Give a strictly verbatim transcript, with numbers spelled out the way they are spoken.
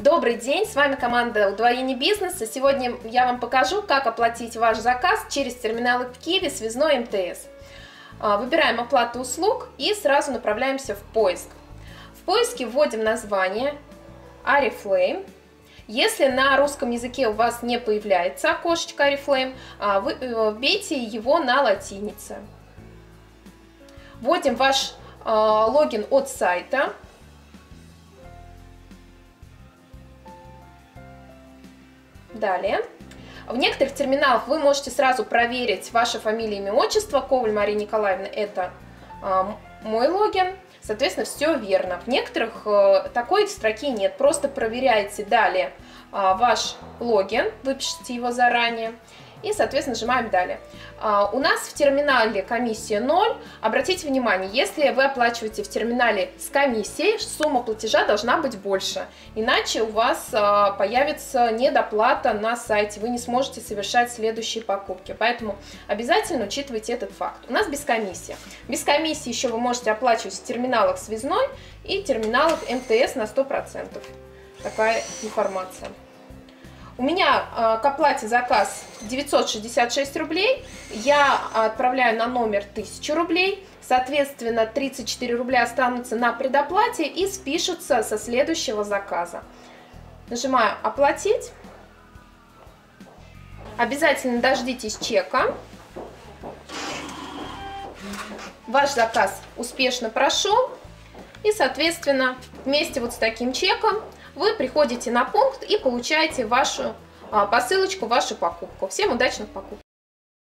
Добрый день, с вами команда Удвоение бизнеса. Сегодня я вам покажу, как оплатить ваш заказ через терминалы Киви связной эм тэ эс. Выбираем оплату услуг и сразу направляемся в поиск. В поиске вводим название Oriflame. Если на русском языке у вас не появляется окошечко Oriflame, вы вбейте его на латинице. Вводим ваш логин от сайта. Далее. В некоторых терминалах вы можете сразу проверить ваше фамилия, имя, отчество. Коваль Мария Николаевна – это э, мой логин. Соответственно, все верно. В некоторых э, такой строки нет. Просто проверяйте далее э, ваш логин, выпишите его заранее. И, соответственно, нажимаем «Далее». А, у нас в терминале комиссия ноль. Обратите внимание, если вы оплачиваете в терминале с комиссией, сумма платежа должна быть больше. Иначе у вас а, появится недоплата на сайте, вы не сможете совершать следующие покупки. Поэтому обязательно учитывайте этот факт. У нас без комиссии. Без комиссии еще вы можете оплачивать в терминалах связной и терминалах эм тэ эс на сто процентов. Такая информация. У меня э, к оплате заказ девятьсот шестьдесят шесть рублей, я отправляю на номер тысячу рублей, соответственно тридцать четыре рубля останутся на предоплате и спишутся со следующего заказа. Нажимаю «Оплатить». Обязательно дождитесь чека. Ваш заказ успешно прошел и, соответственно, вместе вот с таким чеком вы приходите на пункт и получаете вашу посылочку, вашу покупку. Всем удачных покупок!